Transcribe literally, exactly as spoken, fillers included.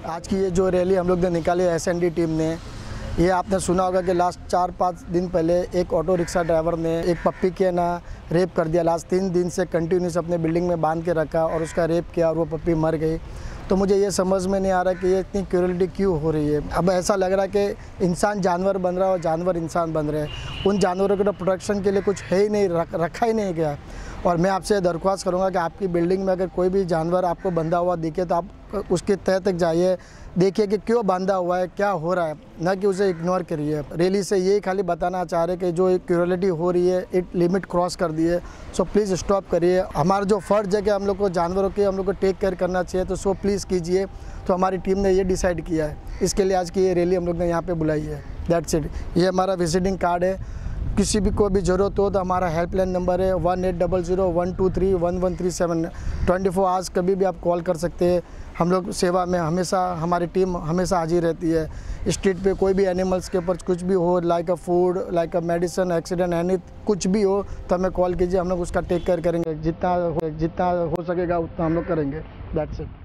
आज की ये जो रैली हम लोग ने निकाली एस एन डी टीम ने, ये आपने सुना होगा कि लास्ट चार पाँच दिन पहले एक ऑटो रिक्शा ड्राइवर ने एक पप्पी के ना रेप कर दिया। लास्ट तीन दिन से कंटिन्यूस अपने बिल्डिंग में बांध के रखा और उसका रेप किया और वो पप्पी मर गई। तो मुझे ये समझ में नहीं आ रहा कि ये इतनी क्रूरलिटी क्यों हो रही है। अब ऐसा लग रहा है कि इंसान जानवर बन रहा है और जानवर इंसान बन रहे हैं। उन जानवरों के प्रोटेक्शन के लिए कुछ है ही नहीं, रख, रखा ही नहीं गया। और मैं आपसे दरख्वास्त करूंगा कि आपकी बिल्डिंग में अगर कोई भी जानवर आपको बंधा हुआ दिखे तो आप उसके तह तक जाइए, देखिए कि क्यों बांधा हुआ है, क्या हो रहा है, ना कि उसे इग्नोर करिए। रैली से यही खाली बताना चाह रहे कि जो एक क्रूरलिटी हो रही है इट लिमिट क्रॉस कर दी है। सो प्लीज़ स्टॉप करिए। हमारा जो फ़र्ज़ है कि हम लोग को जानवरों के हम लोग को टेक केयर करना चाहिए, तो सो प्लीज़ कीजिए। तो हमारी टीम ने ये डिसाइड किया है, इसके लिए आज की ये रैली हम लोग ने यहाँ पे बुलाई है। That's it. ये हमारा विजिटिंग कार्ड है। किसी भी को भी ज़रूरत हो तो हमारा हेल्पलाइन नंबर है one eight double zero one two three one one three seven. Twenty four hours कभी भी आप कॉल कर सकते हैं। हम लोग सेवा में हमेशा, हमारी टीम हमेशा हाजिर रहती है। स्ट्रीट पे कोई भी एनिमल्स के ऊपर कुछ भी हो, like a food, like a medicine, accident, any कुछ भी हो तो हमें कॉल कीजिए। हम लोग उसका टेक केयर करेंगे। जितना जितना हो सकेगा उतना हम लोग करेंगे। That's it.